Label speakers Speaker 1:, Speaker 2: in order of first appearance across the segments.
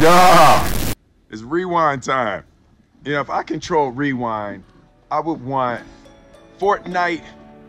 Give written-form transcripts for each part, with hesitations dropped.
Speaker 1: Yeah! It's rewind time. You know, if I control rewind, I would want Fortnite.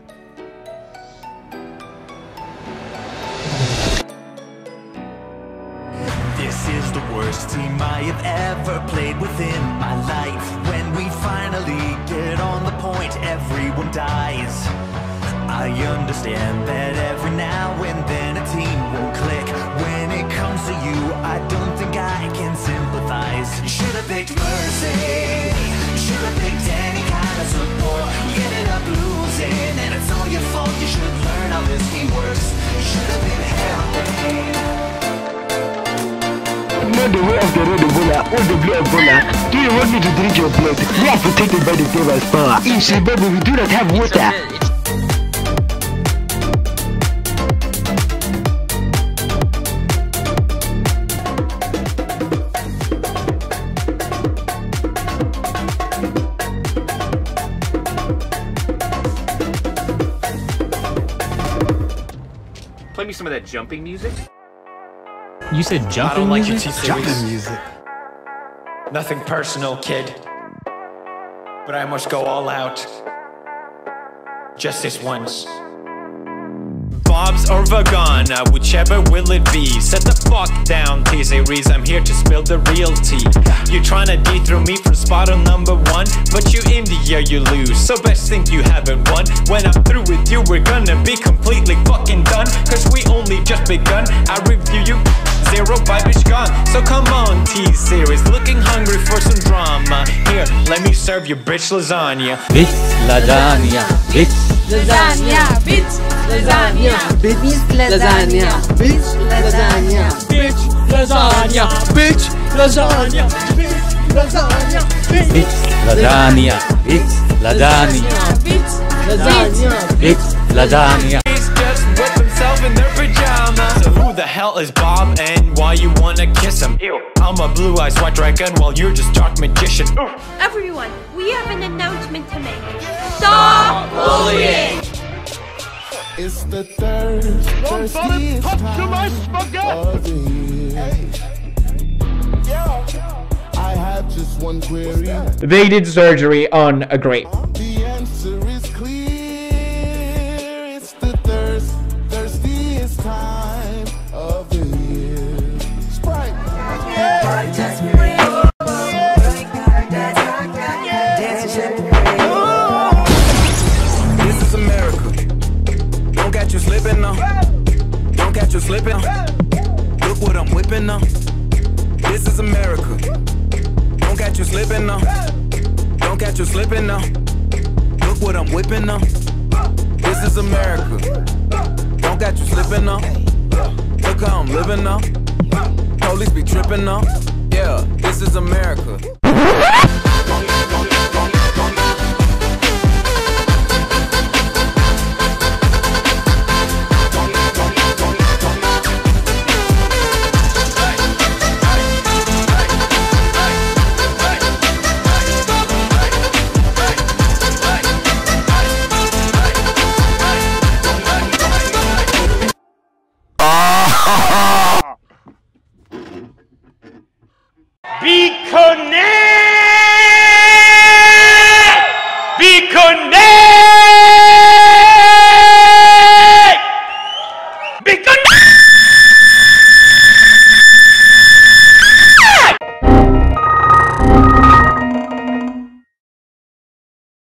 Speaker 2: This is the worst team I have ever played within my life. When we finally get on the point, everyone dies. I understand that every now and then a team won't click. When it comes to you, I don't think I can sympathize. You should have picked Mercy. You should have picked any kind of support. You ended up losing, and it's all your fault. You should learn how this game works. You should have been helping.
Speaker 3: Know the way of the red Ebola or the blue Ebola. Do you want me to drink your blood? We are protected by the devil's power. In Zimbabwe, we do not have water.
Speaker 4: Play me some of that jumping music.
Speaker 5: You said jumping
Speaker 6: I don't like your
Speaker 5: music?
Speaker 6: T-Series music. Nothing personal, kid. But I must go all out. Just this once. Bob's or Vagana, whichever will it be. Set the fuck down, T-Series, I'm here to spill the real tea. You tryna dethrone me from spot on number one, but you in the year you lose, so best think you haven't won. When I'm through with you, we're gonna be completely fucking done, cause we only just begun. I review you, zero vibe is gone. So come on, T-Series, looking hungry for some drama. Here, let me serve you bitch lasagna.
Speaker 5: Bitch lasagna, bitch
Speaker 7: lasagna, bitch lasagna,
Speaker 5: bitch lasagna, bitch lasagna,
Speaker 7: bitch lasagna, bitch lasagna, bitch lasagna,
Speaker 5: bitch lasagna, bitch lasagna,
Speaker 7: bitch lasagna,
Speaker 5: bitch lasagna.
Speaker 6: He's just with himself in their pajamas. So who the hell is Bob and why you wanna kiss him? Ew. I'm a blue-eyed white dragon while you're just dark magician. Oof.
Speaker 8: Everyone, we have an announcement to make. Stop bullying!
Speaker 9: It's the thirstiest time of the year. I have just one query.
Speaker 10: They did surgery on a grape.
Speaker 9: The answer is clear. It's the thirstiest time of the year. Sprite. This is America. Don't catch you slipping now. Don't catch you slipping. Look what I'm whipping now. This is America. Don't catch you slipping now. Don't catch you slipping now. Look what I'm whipping now. This is America. Don't catch you slipping now. Look how I'm living now. Police be tripping now. Yeah, this is America.
Speaker 4: Be connect! Be connect!